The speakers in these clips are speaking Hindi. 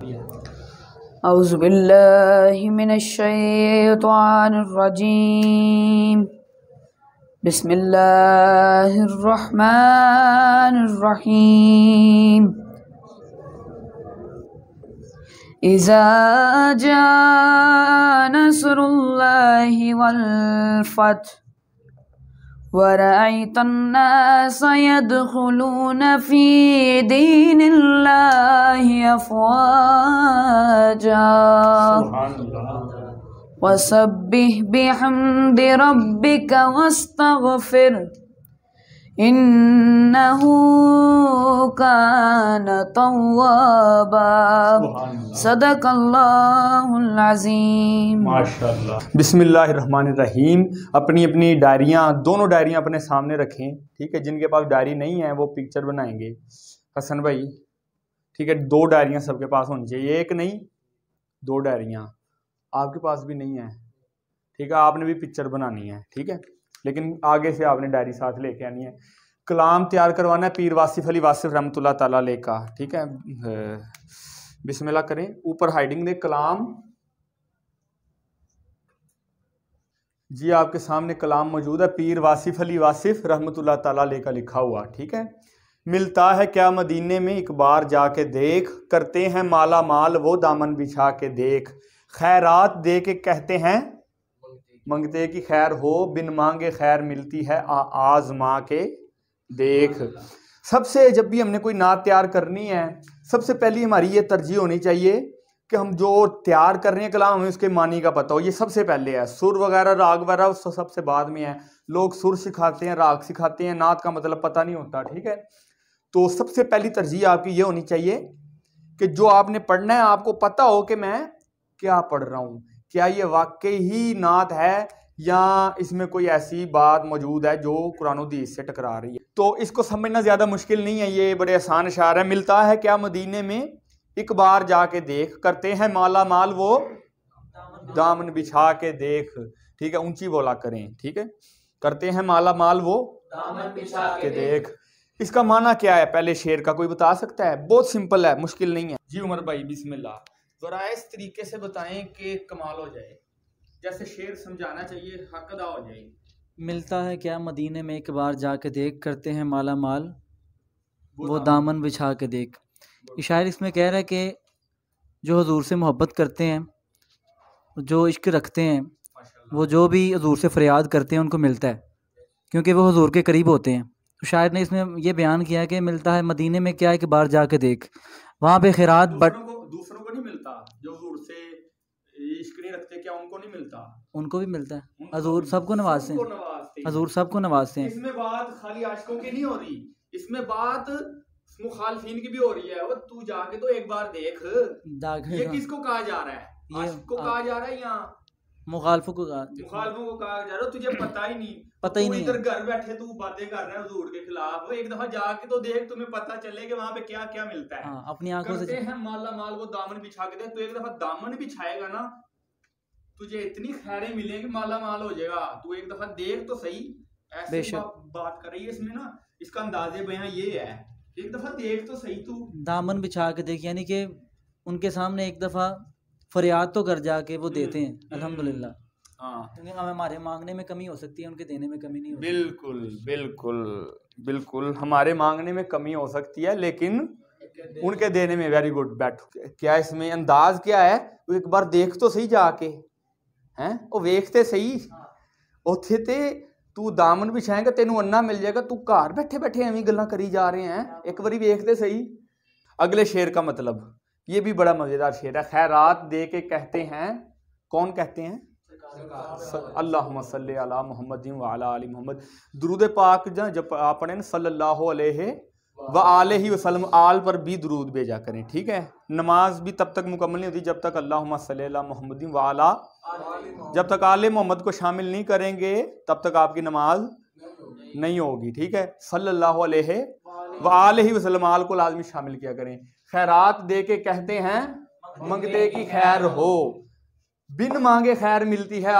औज़ु बिल्लाहि मिनश्शैतानिर्रजीम बिस्मिल्लाहिर्रहमानिर्रहीम इज़ा जाअ नस्रुल्लाहि वल फ़थ वरअयतन्नास यदखुलून फ़ी दीनिल्लाहि अफ़वाजा वसब्बिह बिहम्दि रब्बिका वस्तगफिर इन्नहु कान तव्वाबा सदक़ल्लाहुल अज़ीम। माशाअल्लाह। बिस्मिल्लाहिर्रहमानिर्रहीम। अपनी अपनी डायरियाँ, दोनों डायरियाँ अपने सामने रखें, ठीक है। जिनके पास डायरी नहीं है वो पिक्चर बनाएंगे। हसन भाई, ठीक है, 2 डायरियाँ सबके पास होनी चाहिए, एक नहीं 2 डायरियाँ। आपके पास भी नहीं है, ठीक है, आपने भी पिक्चर बनानी है, ठीक है, लेकिन आगे से आपने डायरी साथ लेके आनी है। कलाम तैयार करवाना है पीर वासिफ अली वासिफ रहमतुल्लाह ताला अलैह का, ठीक है। बिस्मिल्लाह करें, ऊपर हाइडिंग दे कलाम जी, आपके सामने कलाम मौजूद है, पीर वासिफ अली वासिफ रहमतुल्लाह ताला अलैह का लिखा हुआ, ठीक है। मिलता है क्या मदीने में एक बार जाके देख, करते हैं माला माल वो दामन बिछा के देख, खैरात दे के कहते हैं मंगते की खैर हो, बिन मांगे खैर मिलती है आजमा के देख। सबसे जब भी हमने कोई नात तैयार करनी है, सबसे पहली हमारी ये तरजीह होनी चाहिए कि हम जो तैयार कर रहे हैं कलाम, हमें उसके मानी का पता हो, ये सबसे पहले है। सुर वगैरह राग वगैरह सबसे बाद में है। लोग सुर सिखाते हैं, राग सिखाते हैं, नात का मतलब पता नहीं होता, ठीक है। तो सबसे पहली तरजीह आपकी ये होनी चाहिए कि जो आपने पढ़ना है आपको पता हो कि मैं क्या पढ़ रहा हूँ, क्या ये वाकई ही नात है या इसमें कोई ऐसी बात मौजूद है जो कुरान हदीस से टकरा रही है। तो इसको समझना ज़्यादा मुश्किल नहीं है, ये बड़े आसान अशार है। मिलता है क्या मदीने में एक बार जाके देख, करते हैं माला माल वो दामन बिछा के देख, ठीक है, ऊंची बोला करें, ठीक है। करते हैं माला माल वो दामन बिछा के देख, इसका माना क्या है पहले शेर का कोई बता सकता है? बहुत सिंपल है, मुश्किल नहीं है जी। उमर भाई बिस्मिल्लाह, जरा इस तरीके से बताएं कि कमाल हो जाए, जैसे शेर समझाना चाहिए, हक अदा हो जाए। मिलता है क्या मदीने में एक बार जाके देख, करते हैं माला माल वो दामन बिछा के देख। शायर इसमें कह रहा है कि जो हुजूर से मोहब्बत करते हैं, जो इश्क रखते हैं, वो जो भी हुजूर से फरियाद करते हैं उनको मिलता है, क्योंकि वो हुजूर के करीब होते हैं। तो शायर ने इसमें ये बयान किया है कि मिलता है मदीने में क्या, एक बार जाके देख, वहाँ पे खैरात दूसरों को नहीं मिलता, जो हुजूर से इश्क नहीं रखते, क्या उनको नहीं मिलता? उनको भी मिलता है। हुजूर सबको नवाजते हैं, हुजूर सबको नवाजते हैं। इसमें बात खाली आशिकों की नहीं हो रही, इसमें बात मुखालफीन की भी हो रही है। वो तू जाके तो एक बार देख, ये किसको कहा जा रहा है? आशिक को कहा जा रहा है या मुखालफों को कहा जा रहा है? तुझे पता ही नहीं, पता ही नहीं, इधर घर बैठे तू बातें कर रहा है हुजूर के खिलाफ। एक दफा जाके तो देख, तुम्हें पता चले कि वहां पे क्या क्या मिलता है। हाँ, अपनी आंखों से हैं माला माल वो दामन बिछा के देख। तो एक दफा दामन बिछाएगा ना, तुझे इतनी खैरें मिलेंगी, माला माल हो जाएगा। तू एक दफा देख तो सही, ऐसे बात कर रही है इसमें ना, इसका अंदाजे बयां ये है, एक दफा देख तो सही तू। दामन बिछा के देख यानी कि उनके सामने एक दफा फरियाद तो कर जाके वो देते हैं, अल्हम्दुलिल्लाह। हाँ, क्योंकि हमारे मांगने में कमी हो सकती है, उनके देने में कमी नहीं हो सकती। बिल्कुल बिल्कुल बिल्कुल, हमारे मांगने में कमी हो सकती है लेकिन उनके देने में। Very good. बैठो, क्या इसमें अंदाज क्या है? एक बार देख तो सही जाके, हैं वो वेखते सही, उथे ते तू दामन बिछाएगा तेनू अन्ना मिल जाएगा। तू घर बैठे बैठे एवं गल्लां करी जा रहे हैं, एक बारी वेखते सही। अगले शेर का मतलब, ये भी बड़ा मजेदार शेर है। खैरात दे के कहते हैं, कौन कहते हैं? अल्लाहुम्मा सल्ली अला मुहम्मदिन व अला आलि मुहम्मद। दुरूद पाक जब आप पढ़ें सल्लल्लाहु अलैहि व आलिहि वसल्लम, आल पर भी दुरूद भेजा करें, ठीक है। नमाज भी तब तक मुकम्मल नहीं होती जब तक अल्लाहुम्मा सल्ली अला मुहम्मदिन व अला, जब तक आले मोहम्मद को शामिल नहीं करेंगे तब तक आपकी नमाज नहीं होगी, ठीक है। सल्लल्लाहु अलैहि व आलिहि वसल्लम, आल को लाजमी शामिल किया करें। खैरात दे के कहते हैं मंगते की खैर हो, बिन मांगे खैर मिलती है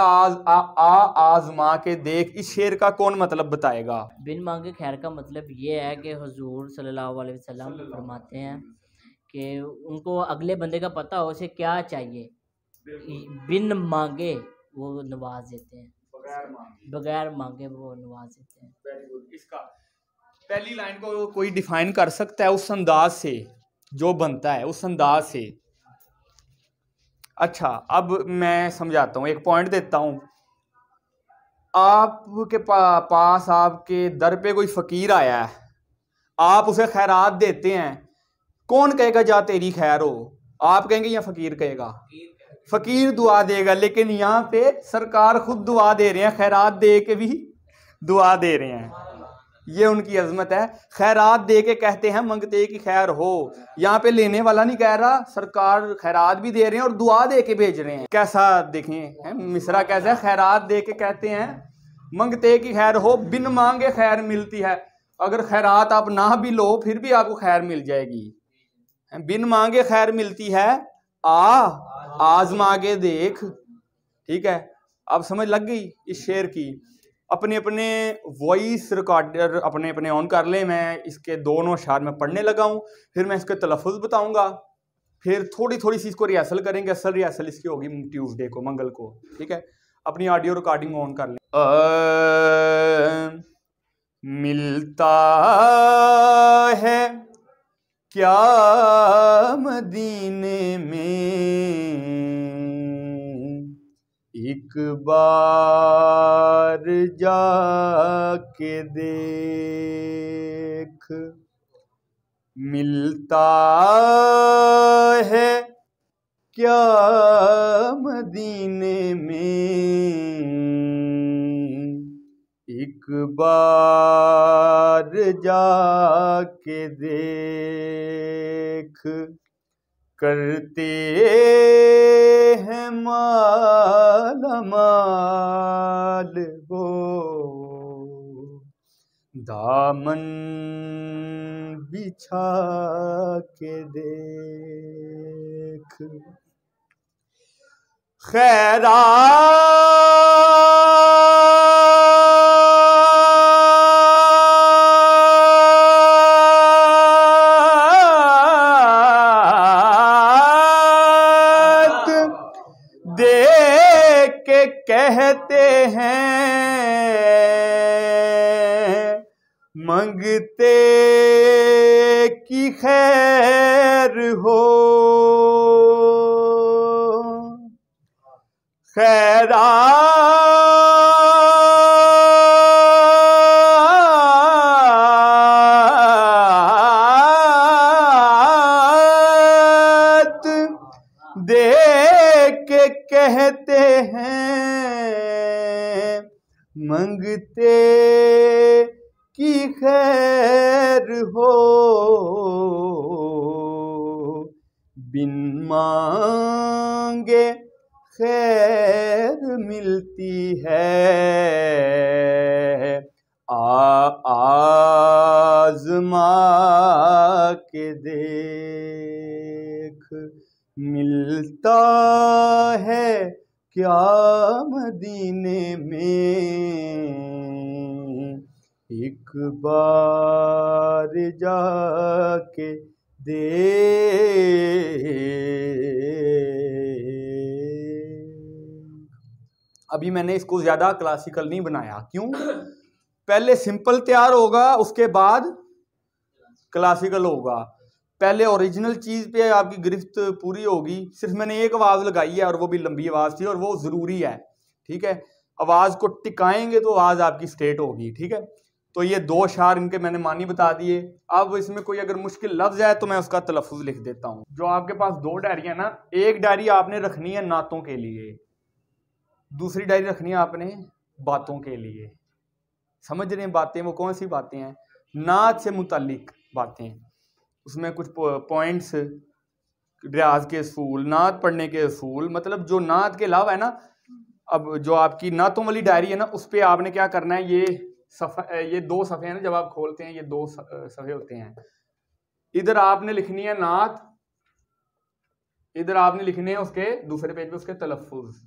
आजमा के देख। इस शेर का कौन मतलब बताएगा? बिन मांगे खैर का मतलब ये है कि हुजूर सल्लल्लाहु अलैहि वसल्लम फरमाते हैं कि उनको अगले बंदे का पता हो उसे क्या चाहिए, बिन मांगे वो नवाज देते हैं, बगैर मांगे वो नवाज देते हैं। Very good. इसका पहली लाइन को कोई डिफाइन कर सकता है उस अंदाज से जो बनता है, उस अंदाज से। अच्छा, अब मैं समझाता हूँ, एक पॉइंट देता हूँ। आपके पास आपके दर पे कोई फकीर आया है, आप उसे खैरात देते हैं, कौन कहेगा जा तेरी खैर हो? आप कहेंगे या फकीर कहेगा? फकीर दुआ देगा। लेकिन यहाँ पे सरकार खुद दुआ दे रहे हैं, खैरात दे के भी दुआ दे रहे हैं। ये उनकी अजमत है। खैरात दे के कहते हैं मंगते की खैर हो। यहाँ पे लेने वाला नहीं कह रहा, सरकार खैरात भी दे रहे हैं और दुआ दे के भेज रहे हैं। कैसा देखें मिसरा कैसा है, खैरात दे के कहते हैं मंगते की खैर हो, बिन मांगे खैर मिलती है। अगर खैरात आप ना भी लो फिर भी आपको खैर मिल जाएगी। बिन मांगे खैर मिलती है, आजमा के देख। ठीक है, अब समझ लग गई इस शेर की। अपने अपने वॉइस रिकॉर्डर अपने अपने ऑन कर लें। मैं इसके दोनों अशार में पढ़ने लगा हूँ, फिर मैं इसके तलफ़ुज़ बताऊंगा, फिर थोड़ी थोड़ी सी इसको रिहर्सल करेंगे। असल रिहर्सल इसकी होगी ट्यूसडे को, मंगल को। ठीक है, अपनी ऑडियो रिकॉर्डिंग ऑन कर लें। मिलता है क्या मदीने में एक बार जाके देख। मिलता है क्या मदीने में एक बार जाके देख। करते हैं माल वो दामन बिछा के देख। खैरात दे के कहते हैं मंगते की खैर हो। खैरात दे के कहते हैं मंगते की खैर हो। बिन मांगे खैर मिलती है, आज़मा के देख। मिलता है क्या मदीने में एक बार जाके अभी मैंने इसको ज्यादा क्लासिकल नहीं बनाया। क्यों? पहले सिंपल तैयार होगा, उसके बाद क्लासिकल होगा। पहले ओरिजिनल चीज पे आपकी गिरफ्त पूरी होगी। सिर्फ मैंने एक आवाज लगाई है और वो भी लंबी आवाज थी और वो जरूरी है। ठीक है, आवाज को टिकाएंगे तो आवाज आपकी स्ट्रेट होगी। ठीक है, तो ये दो अशार इनके मैंने मानी बता दिए। अब इसमें कोई अगर मुश्किल लफ्ज है तो मैं उसका तलफ़ुज़ लिख देता हूँ। जो आपके पास दो डायरियां ना, एक डायरी आपने रखनी है नातों के लिए, दूसरी डायरी रखनी है आपने बातों के लिए। समझ रहे हैं बातें? वो कौन सी बातें हैं? नात से मुतालिक बातें। उसमें कुछ पॉइंट्स, रियाज के असूल, नात पढ़ने के असूल, मतलब जो नात के अलावा है ना। अब जो आपकी नातों वाली डायरी है ना, उस पर आपने क्या करना है, ये दो सफ़े हैं ना, जब आप खोलते हैं ये दो सफ़े होते हैं। इधर आपने लिखनी है नात, इधर आपने लिखने हैं उसके दूसरे पेज पे उसके तलफ़ुज़।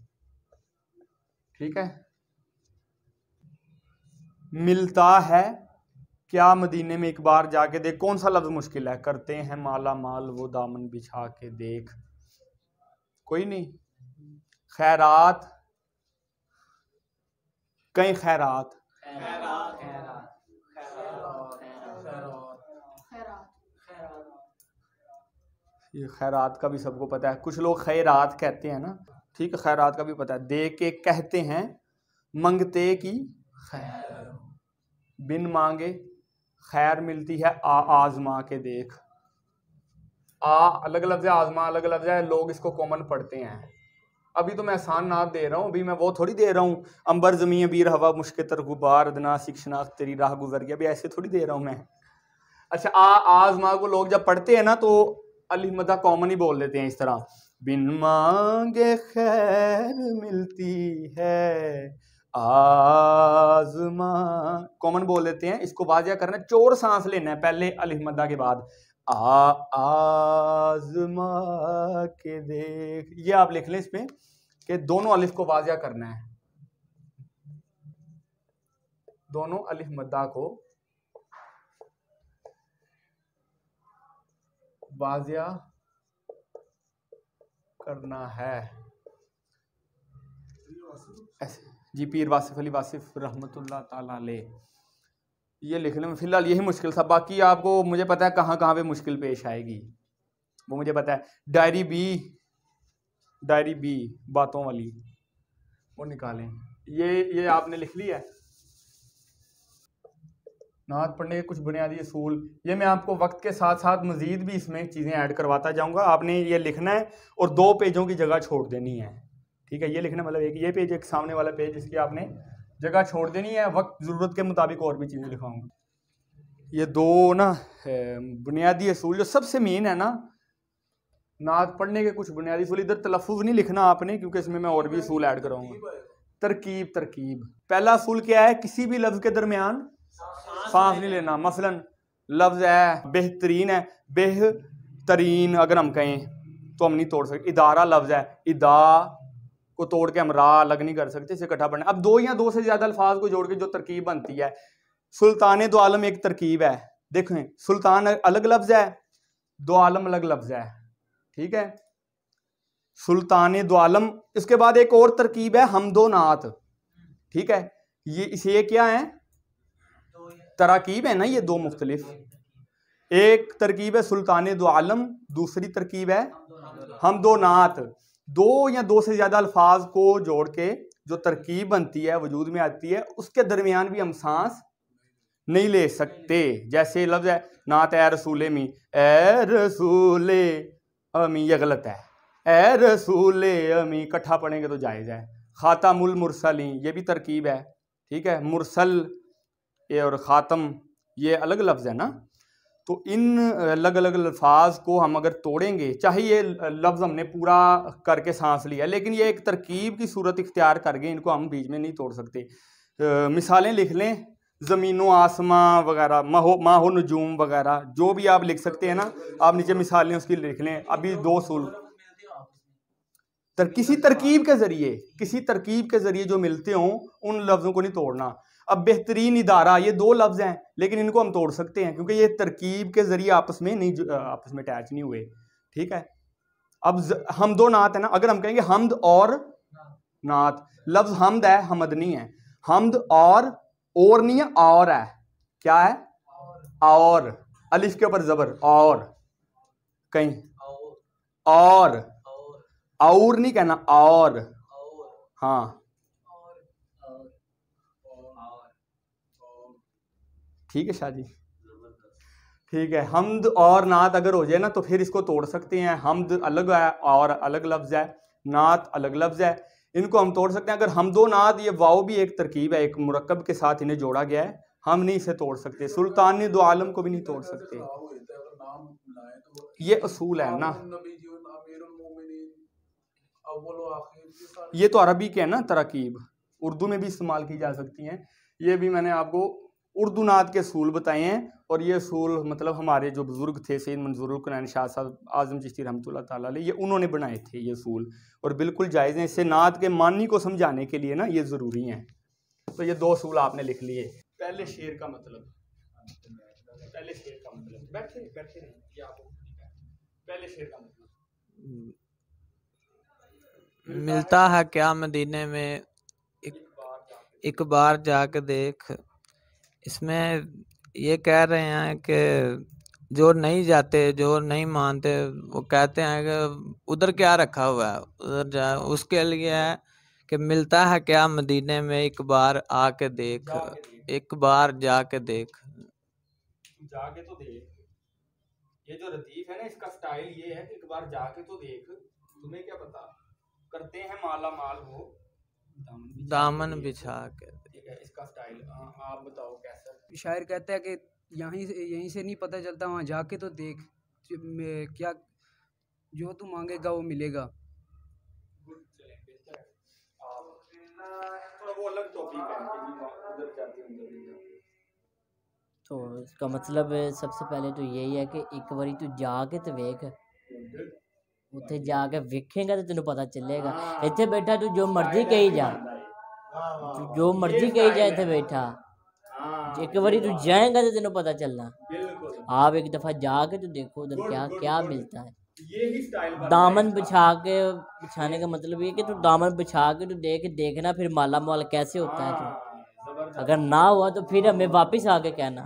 ठीक है, मिलता है क्या मदीने में एक बार जाके देख, कौन सा लफ्ज मुश्किल है? करते हैं माला माल वो दामन बिछा के देख, कोई नहीं। खैरात, कई खैरात, ये खैरात का भी सबको पता है, कुछ लोग खैरात कहते हैं ना, ठीक है, खैरात का भी पता है। दे के कहते हैं मंगते की खैर, बिन मांगे खैर मिलती है, आजमा के देख। अलग लफ्ज है, आजमा अलग लफ्ज है, लोग इसको कॉमन पढ़ते हैं। अभी तो मैं आसान नात दे रहा हूँ, अभी मैं वो थोड़ी दे रहा हूँ अंबर ज़मीं बीर हवा मुश्क तर गुबार अदना शिक्षना तेरी राह गुजर गया, अभी ऐसे थोड़ी दे रहा हूँ मैं। अच्छा, आजमा को लोग जब पढ़ते हैं ना तो अलिफ मद्दा कॉमन ही बोल देते हैं इस तरह, बिन मांगे खैर मिलती है आजमा, कॉमन बोल देते हैं। इसको वाजिया करना है, चोर सांस लेना है पहले अलिफ मद्दा के बाद, आजमा के देख। ये आप लिख लें इसमें कि दोनों अलिफ को वाजिया करना है, दोनों अलिफ मद्दा को वाजिया करना है ऐसे जी। पीर वासिफ अली वासिफ रहमतुल्लाह ताला अलैह, ये लिखने में फिलहाल यही मुश्किल था। बाकी आपको मुझे पता है कहाँ कहाँ पे मुश्किल पेश आएगी, वो मुझे पता है। डायरी बी बातों वाली वो निकालें, ये आपने लिख लिया है। नात पढ़ने के कुछ बुनियादी असूल, ये मैं आपको वक्त के साथ साथ मजीद भी इसमें चीज़ें ऐड करवाता जाऊंगा। आपने ये लिखना है और 2 पेजों की जगह छोड़ देनी है, ठीक है। ये लिखना मतलब एक ये पेज, एक सामने वाला पेज, इसकी आपने जगह छोड़ देनी है। वक्त ज़रूरत के मुताबिक और भी चीज़ें लिखाऊंगा। ये 2 ना बुनियादी असूल जो सबसे मेन है ना, नात पढ़ने के कुछ बुनियादी असूल। इधर तलफ़ुज़ नहीं लिखना आपने, क्योंकि इसमें मैं और भी असूल ऐड कराऊंगा। तरकीब, पहला असूल क्या है? किसी भी लफ्ज़ के दरमियान सांस नहीं लेना। मसलन लफ्ज़ है बेहतरीन है, बेहतरीन अगर हम कहें तो हम नहीं तोड़ सकते। इदारा लफ्ज़ है, इदा को तोड़ के हम रा अलग नहीं कर सकते, इसे इकट्ठा पढ़ना। अब 2 या 2 से ज़्यादा अल्फाज को जोड़ के जो तरकीब बनती है, सुल्तान दो आलम एक तरकीब है। देखें, सुल्तान अलग लफ्ज़ है, दो आलम अलग लफ्ज़ है, ठीक है। सुल्तान दो आलम, इसके बाद एक और तरकीब है हमदो नात, ठीक है। ये क्या है? तराकीब है ना, ये 2 मुख्तलिफ। एक तरकीब है सुल्तान दो आलम, दूसरी तरकीब है हमदो नात। 2 या 2 से ज़्यादा अल्फाज को जोड़ के जो तरकीब बनती है, वजूद में आती है, उसके दरमियान भी हम सांस नहीं ले सकते। जैसे लफ्ज़ है नात ए रसूले मी, ए रसूले अमी, ये गलत है। ए रसूले अमी इकट्ठा पढ़ेंगे तो जायज़ है। खातमुल मुरसलीन, ये भी तरकीब है, ठीक है। मुरसल ये और ख़ातम ये अलग लफ्ज़ है ना, तो इन अलग अलग अल्फाज को हम अगर तोड़ेंगे, चाहे ये लफ्ज़ हमने पूरा करके सांस लिया, लेकिन ये एक तरकीब की सूरत इख्तियार कर गए, इनको हम बीच में नहीं तोड़ सकते। मिसालें लिख लें, ज़मीनो आसमां वगैरह, माहो नजूम वगैरह, जो भी आप लिख सकते हैं ना, आप नीचे मिसालें उसकी लिख लें। अभी 2 असूल किसी तरकीब के ज़रिए जो मिलते हों उन लफ्ज़ों को नहीं तोड़ना। अब बेहतरीन इदारा, ये 2 लफ्ज़ हैं, लेकिन इनको हम तोड़ सकते हैं क्योंकि ये तरकीब के ज़रिए आपस में अटैच नहीं हुए, ठीक है। अब हमदो नात है ना, अगर हम कहेंगे हमद और नात, लफ्ज़ हमद है, हमद नहीं है। हमद और नहीं है, और है। क्या है? और, अलिफ के ऊपर ज़बर, और कहीं और नहीं कहना, और, हाँ ठीक है शादी, ठीक है। हमद और नात अगर हो जाए ना तो फिर इसको तोड़ सकते हैं। हमद अलग है और अलग लफ्ज़ है, नात अलग लफ्ज़ है, इनको हम तोड़ सकते हैं। अगर हमदो नात, ये वाव भी एक तरकीब है, एक मुरक्कब के साथ इन्हें जोड़ा गया है, हम नहीं इसे तोड़ सकते। सुल्तान दो आलम को भी नहीं तोड़ सकते। ये असूल है ना, ये तो अरबी के है ना तरकीब, उर्दू में भी इस्तेमाल की जा सकती हैं। ये भी मैंने आपको उर्दू नात के असूल बताए हैं, और ये असूल मतलब हमारे जो बुज़ुर्ग थे सैयद मंजूरुल कुरैन शाह साहब आज़म चिश्ती रहमतुल्लाह ताला अलैह, ये उन्होंने बनाए थे ये असूल, और बिल्कुल जायज़ हैं। इससे नात के मानी को समझाने के लिए ना ये ज़रूरी हैं। तो ये 2 असूल आपने लिख लिए। पहले शेर का मतलब, पहले शेर का मतलब, बैठे बैठे नहीं, ये आपको पहले शेर का मतलब, मिलता है क्या मदीने में एक बार जाके देख। इसमें ये कह रहे हैं कि जो नहीं जाते, जो नहीं मानते, वो कहते हैं कि उधर क्या रखा हुआ है, उधर जा। उसके लिए है कि मिलता है क्या मदीने में एक बार आके देख, एक बार जाके देख। जाके तो देख। ये जो रतीफ है ना, इसका स्टाइल ये है कि एक बार जाके तो देख, तुम्हें क्या पता करते हैं माला माल वो दामन बिछा के। ठीक है, इसका स्टाइल। आप बताओ कैसा। शायर कहता है कि यहीं से नहीं पता चलता, वहाँ जाके तो देख, क्या जो तू मांगेगा वो मिलेगा। थोड़ा वो अलग टॉपिक है कि उधर जाते हैं उधर नहीं जाते। तो इसका मतलब सबसे पहले तो यही है कि एक बारी तू जाके तो वेख, उत्थे जाके वेखेगा तो तेन पता चलेगा। इत्थे बैठा तू जो मर्जी कही जा, जो मर्जी कही जा, इत्थे बैठा एक बारी तू जाएगा तो तेन पता चलना। आप एक दफा जाके तो देखो उधर क्या क्या मिलता है। दामन बिछाने का मतलब ये कि तू दामन बिछा के तू देखना फिर माला माल कैसे होता है। तो अगर ना हुआ तो फिर हमें वापस आके कहना।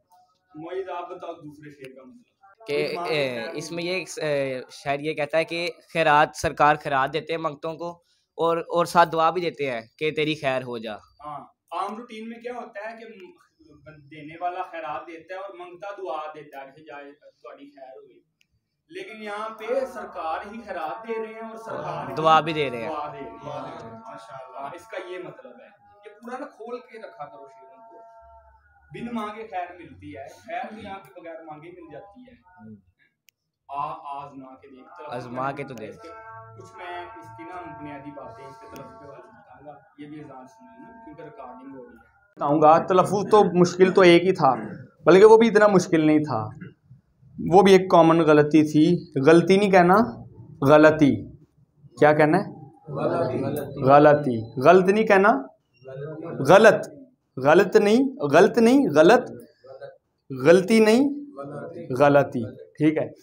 आप बताओ दूसरे शेर का मतलब कि इसमें ये शायर ये कहता है कि खैरात, सरकार खैरात देते हैं मंगतों को, और साथ दुआ भी देते हैं कि तेरी खैर हो जा। हाँ, आम रूटीन में क्या होता है कि देने वाला खैरात देता है और मंगता दुआ देता है कि जाए तुम्हारी खैर हुई। लेकिन यहाँ पे सरकार ही खैरात दे रहे हैं और सरकार दुआ भी दे रहे हैं। माशाल्लाह, इसका ये मतलब है। ये पूरा ना खोल के रखा करो शेरों को। बिन मांगे खैर मिलती है, खैर भी आपके बगैर मांगे मिल जाती है। आजमा के देख, आजमा के तो देख। कुछ मैं इसकी ना बुनियादी बातें इसके तलफ़्फ़ुज़ के बारे में बताऊंगा, ये भी आसान सुनिए ना क्योंकि रिकॉर्डिंग हो रही है। बताऊंगा तलफ़्फ़ुज़ तो मुश्किल तो एक ही था, बल्कि वो भी इतना मुश्किल नहीं था। वो भी एक कॉमन गलती थी। गलती नहीं कहना, गलती। क्या कहना है? गलती। गलत नहीं कहना, गलत। गलत नहीं, गलत नहीं, गलत। गलती नहीं, गलती। ठीक है,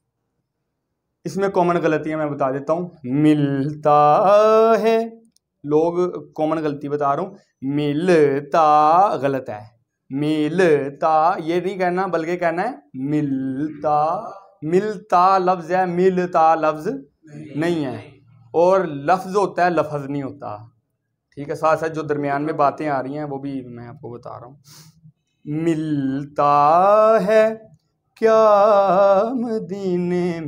इसमें कॉमन गलतियां मैं बता देता हूँ। मिलता है, लोग कॉमन गलती बता रहा हूँ। मिलता गलत है, मिलता ये नहीं कहना, बल्कि कहना है मिलता। मिलता लफ्ज़ है, मिलता लफ्ज़ नहीं है। और लफ्ज़ होता है, लफ्ज़ नहीं होता। ठीक है, साथ साथ जो दरमियान में बातें आ रही हैं वो भी मैं आपको बता रहा हूँ। मिलता है क्या मदीने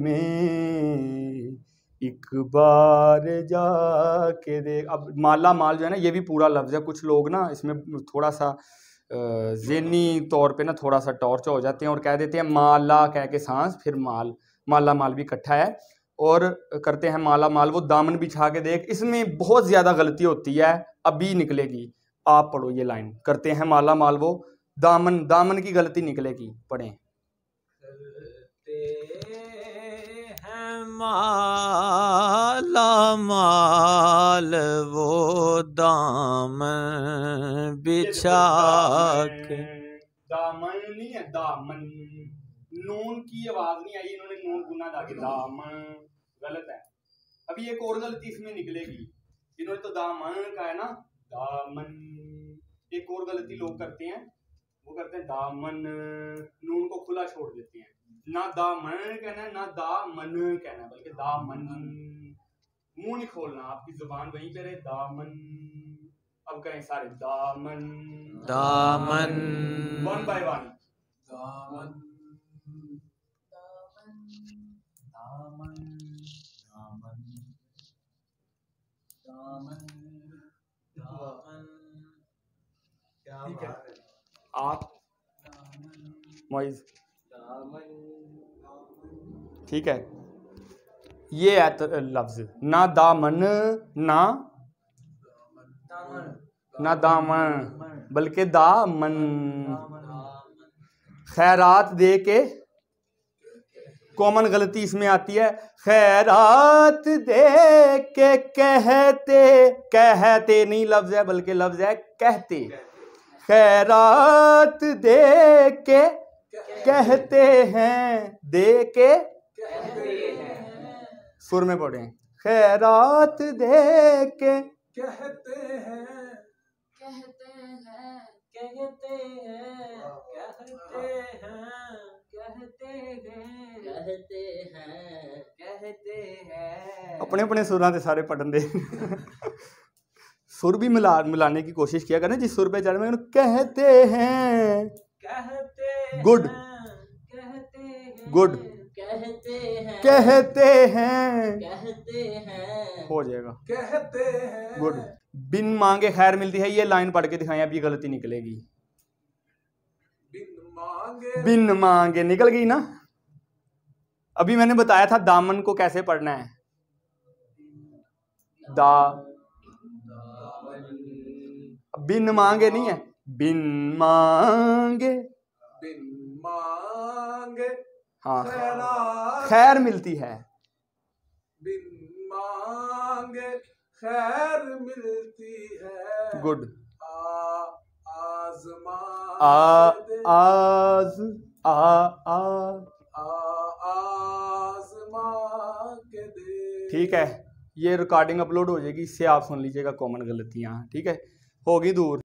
में एक बार जाके देख। अब माला माल जो है ना, ये भी पूरा लफ्ज़ है। कुछ लोग ना इसमें थोड़ा सा ज़हनी तौर पे ना थोड़ा सा टॉर्च हो जाते हैं और कह देते हैं माला कह के सांस, फिर माल। माला माल भी इकट्ठा है और करते हैं माला माल। वो दामन बिछा के देख, इसमें बहुत ज़्यादा गलती होती है, अभी निकलेगी। आप पढ़ो ये लाइन। करते हैं माला माल, वो दामन, दामन की गलती निकलेगी। पढ़ें। माला माल वो दामन बिछा के। दामन नहीं है, दामन। नून की आवाज नहीं आई, इन्होंने नून गुना डाल दामन, गलत है। अभी एक और गलती इसमें निकलेगी। इन्होंने तो दामन का है ना, दामन। एक और गलती लोग करते हैं, वो करते हैं दामन, नून को खुला छोड़ देते हैं। ना दामन कहना है, ना दामन कहना है, बल्कि दामन। मुंह नहीं खोलना, आपकी जुबान वहीं पे रहे, दामन। अब करें सारे, दामन दामन। One by one. दामन दामन दामन दामन दामन। ठीक है, आप मोइज, ठीक है। ये है लफ्ज, ना दामन, ना दामन, बल्कि दामन। खैरात दे के, कॉमन गलती इसमें आती है। खैरात दे के कहते, कहते नहीं लफ्ज है, बल्कि लफ्ज है कहते। खैरात दे के कहते हैं, दे के सुर में पढ़े, खैरात दे के कहते हैं, कहते हैं, कहते हैं, कहते हैं, कहते हैं, कहते हैं, कहते हैं। अपने अपने सुरां ते सारे पढ़न दे सुर भी मिलाने की कोशिश किया करें, जिस सुर पे चढ़ में कहते हैं, कहते हैं, गुड कहते हैं, गुड, कहते हैं, कहते हैं, कहते हैं, हो जाएगा, कहते हैं, गुड। बिन मांगे खैर मिलती है, ये लाइन पढ़ के दिखाएं, अभी गलती निकलेगी। बिन मांगे, बिन मांगे निकल गई ना। अभी मैंने बताया था दामन को कैसे पढ़ना है, दा, बिन मांगे नहीं है, बिन मांगे, बिन मांगे हाँ खैरात, खैर मिलती है, बिन मांगे खैर मिलती है, गुड। आजमा आज आजमा के दे। ठीक है, ये रिकॉर्डिंग अपलोड हो जाएगी, इससे आप सुन लीजिएगा कॉमन गलतियाँ, ठीक है, होगी दूर।